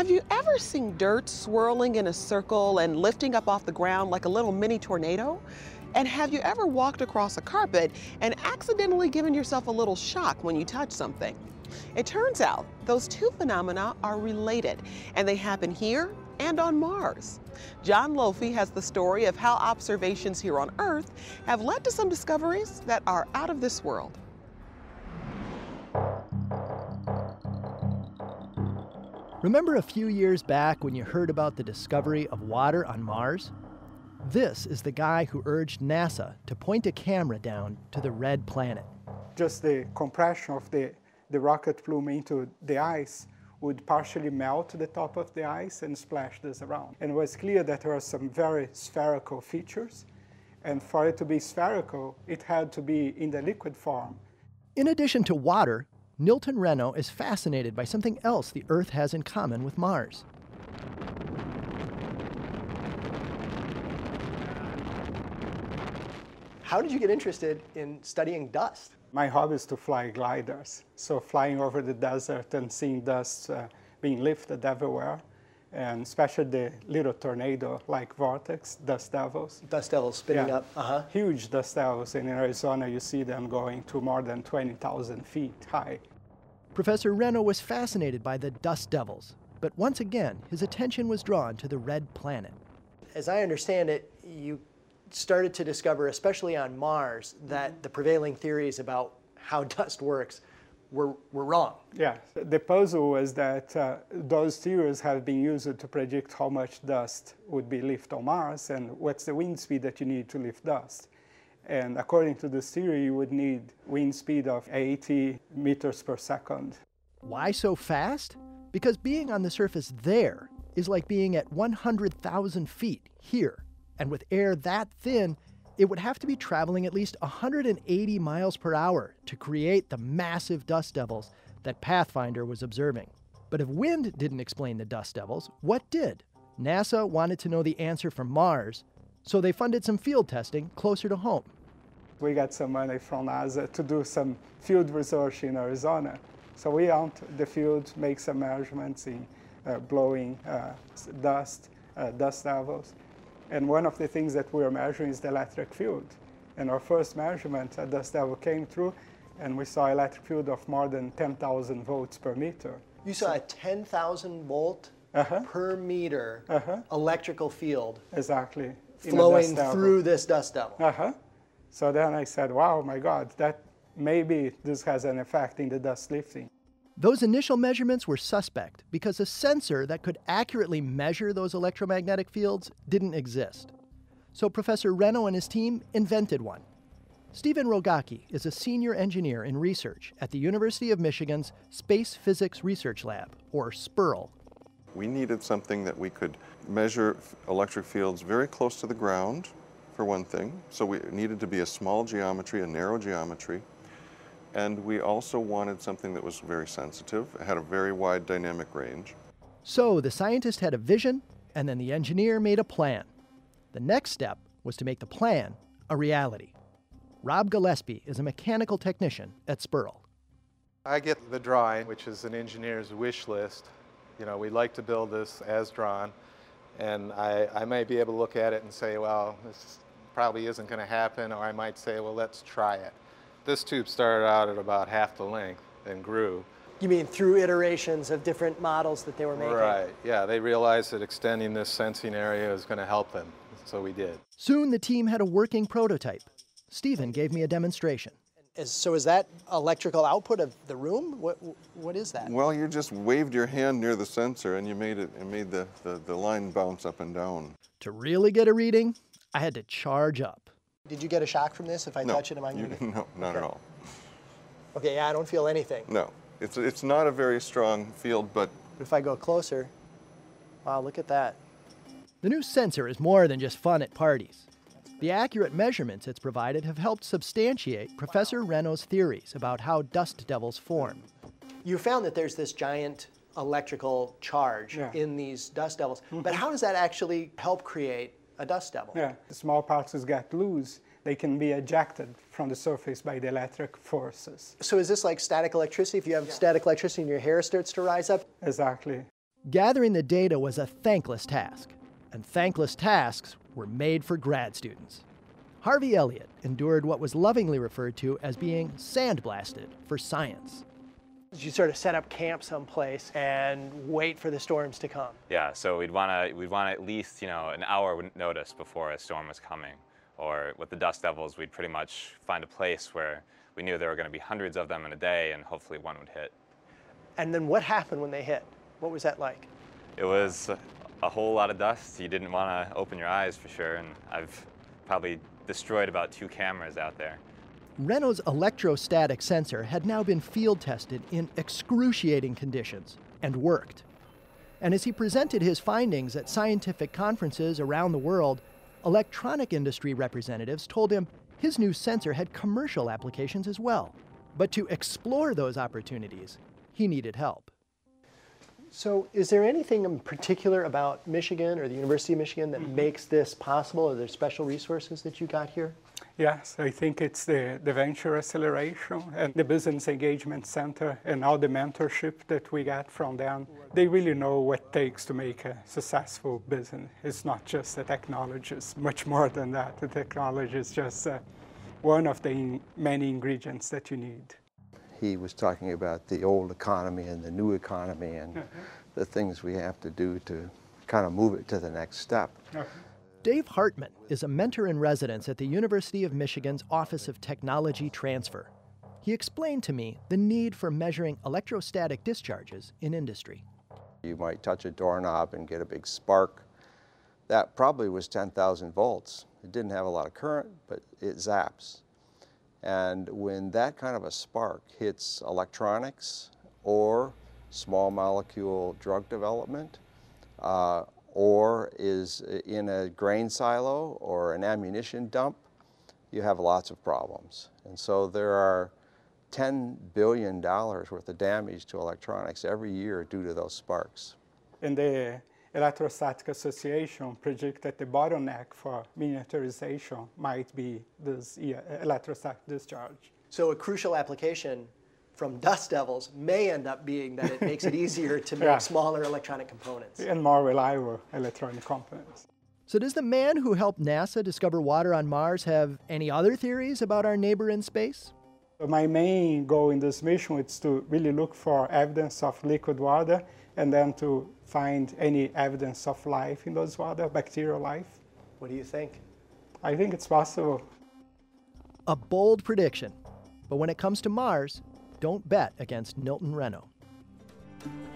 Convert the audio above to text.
Have you ever seen dirt swirling in a circle and lifting up off the ground like a little mini tornado? And have you ever walked across a carpet and accidentally given yourself a little shock when you touch something? It turns out those two phenomena are related, and they happen here and on Mars. John Lofi has the story of how observations here on Earth have led to some discoveries that are out of this world. Remember a few years back when you heard about the discovery of water on Mars? This is the guy who urged NASA to point a camera down to the red planet. Just the compression of the rocket plume into the ice would partially melt the top of the ice and splash this around. And it was clear that there are some very spherical features. And for it to be spherical, it had to be in the liquid form. In addition to water, Nilton Renno is fascinated by something else the Earth has in common with Mars. How did you get interested in studying dust? My hobby is to fly gliders. So flying over the desert and seeing dust being lifted everywhere, and especially the little tornado-like vortex, dust devils. Dust devils spinning up. Huge dust devils. And in Arizona, you see them going to more than 20,000 feet high. Professor Renno was fascinated by the dust devils, but once again, his attention was drawn to the red planet. As I understand it, you started to discover, especially on Mars, that the prevailing theories about how dust works were wrong. Yeah, the puzzle was that those theories have been used to predict how much dust would be lifted on Mars and what's the wind speed that you need to lift dust. And according to this theory, you would need wind speed of 80 meters per second. Why so fast? Because being on the surface there is like being at 100,000 feet here. And with air that thin, it would have to be traveling at least 180 miles per hour to create the massive dust devils that Pathfinder was observing. But if wind didn't explain the dust devils, what did? NASA wanted to know the answer from Mars, so they funded some field testing closer to home. We got some money from NASA to do some field research in Arizona. So we went to the field, make some measurements in blowing dust devils. And one of the things that we were measuring is the electric field. And our first measurement, a dust devil came through, and we saw an electric field of more than 10,000 volts per meter. You saw a 10,000 volt per meter electrical field. Exactly. Flowing through this dust devil. So then I said, wow, my God, that maybe this has an effect in the dust lifting. Those initial measurements were suspect because a sensor that could accurately measure those electromagnetic fields didn't exist. So Professor Renno and his team invented one. Stephen Rogacki is a senior engineer in research at the University of Michigan's Space Physics Research Lab, or SPIRL. We needed something that we could measure electric fields very close to the ground, for one thing. So we needed to be a small geometry, a narrow geometry. And we also wanted something that was very sensitive. It had a very wide dynamic range. So the scientist had a vision, and then the engineer made a plan. The next step was to make the plan a reality. Rob Gillespie is a mechanical technician at SPIRL. I get the drawing, which is an engineer's wish list. You know, we'd like to build this as drawn. And I may be able to look at it and say, well, this probably isn't going to happen, or I might say, well, let's try it. This tube started out at about half the length and grew. You mean through iterations of different models that they were making? Right, yeah, they realized that extending this sensing area is going to help them, so we did. Soon the team had a working prototype. Stephen gave me a demonstration. So is that electrical output of the room? What is that? Well, you just waved your hand near the sensor and you made the line bounce up and down. To really get a reading, I had to charge up. Did you get a shock from this? If I touch it, am I going to? No, not at all. Okay, yeah, I don't feel anything. No, it's not a very strong field, but if I go closer, wow, look at that. The new sensor is more than just fun at parties. The accurate measurements it's provided have helped substantiate Professor Renno's theories about how dust devils form. You found that there's this giant electrical charge in these dust devils, but how does that actually help create a dust devil? Yeah, the small particles get loose. They can be ejected from the surface by the electric forces. So is this like static electricity? If you have static electricity and your hair starts to rise up? Exactly. Gathering the data was a thankless task, and thankless tasks were made for grad students. Harvey Elliott endured what was lovingly referred to as being sandblasted for science. You sort of set up camp someplace and wait for the storms to come. Yeah, so we'd want at least, an hour notice before a storm was coming. Or with the dust devils, we'd pretty much find a place where we knew there were going to be hundreds of them in a day, and hopefully one would hit. And then what happened when they hit? What was that like? It was a whole lot of dust. You didn't want to open your eyes for sure, and I've probably destroyed about 2 cameras out there. Renno's electrostatic sensor had now been field tested in excruciating conditions and worked. And as he presented his findings at scientific conferences around the world, electronic industry representatives told him his new sensor had commercial applications as well. But to explore those opportunities, he needed help. So is there anything in particular about Michigan or the University of Michigan that makes this possible? Are there special resources that you got here? Yes, I think it's the venture acceleration and the business engagement center and all the mentorship that we got from them. They really know what it takes to make a successful business. It's not just the technology, it's much more than that. The technology is just one of the many ingredients that you need. He was talking about the old economy and the new economy and the things we have to do to kind of move it to the next step. Dave Hartman is a mentor in residence at the University of Michigan's Office of Technology Transfer. He explained to me the need for measuring electrostatic discharges in industry. You might touch a doorknob and get a big spark. That probably was 10,000 volts. It didn't have a lot of current, but it zaps. And when that kind of a spark hits electronics or small molecule drug development, or is in a grain silo or an ammunition dump, you have lots of problems. And so there are $10 billion worth of damage to electronics every year due to those sparks. And the Electrostatic Association predict that the bottleneck for miniaturization might be this electrostatic discharge. So a crucial application from dust devils may end up being that it makes it easier to make smaller electronic components. And more reliable electronic components. So does the man who helped NASA discover water on Mars have any other theories about our neighbor in space? My main goal in this mission is to really look for evidence of liquid water and then to find any evidence of life in those water, bacterial life. What do you think? I think it's possible. A bold prediction. But when it comes to Mars, don't bet against Nilton Renno.